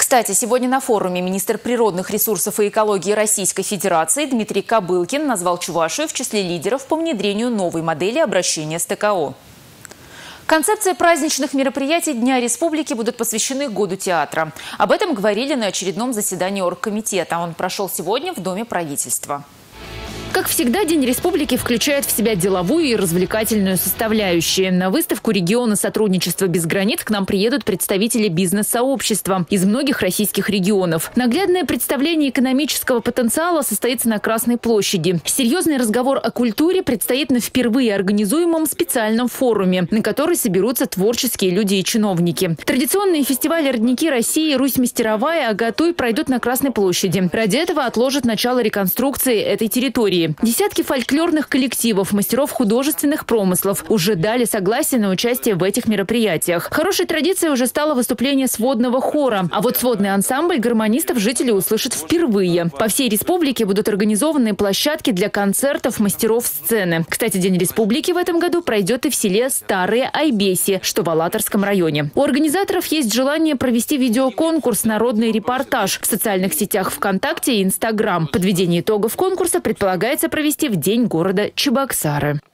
Кстати, сегодня на форуме министр природных ресурсов и экологии Российской Федерации Дмитрий Кобылкин назвал Чувашию в числе лидеров по внедрению новой модели обращения с ТКО. Концепция праздничных мероприятий Дня Республики будут посвящены Году театра. Об этом говорили на очередном заседании оргкомитета. Он прошел сегодня в Доме правительства. Как всегда, День Республики включает в себя деловую и развлекательную составляющие. На выставку региона сотрудничества без границ к нам приедут представители бизнес-сообщества из многих российских регионов. Наглядное представление экономического потенциала состоится на Красной площади. Серьезный разговор о культуре предстоит на впервые организуемом специальном форуме, на который соберутся творческие люди и чиновники. Традиционные фестивали «Родники России», «Русь мастеровая», «Агатуй» пройдут на Красной площади. Ради этого отложат начало реконструкции этой территории. Десятки фольклорных коллективов, мастеров художественных промыслов уже дали согласие на участие в этих мероприятиях. Хорошей традицией уже стало выступление сводного хора. А вот сводный ансамбль гармонистов жители услышат впервые. По всей республике будут организованы площадки для концертов мастеров сцены. Кстати, День Республики в этом году пройдет и в селе Старые Айбеси, что в Алатырском районе. У организаторов есть желание провести видеоконкурс «Народный репортаж» в социальных сетях ВКонтакте и Инстаграм. Подведение итогов конкурса предполагается провести в День города Чебоксары.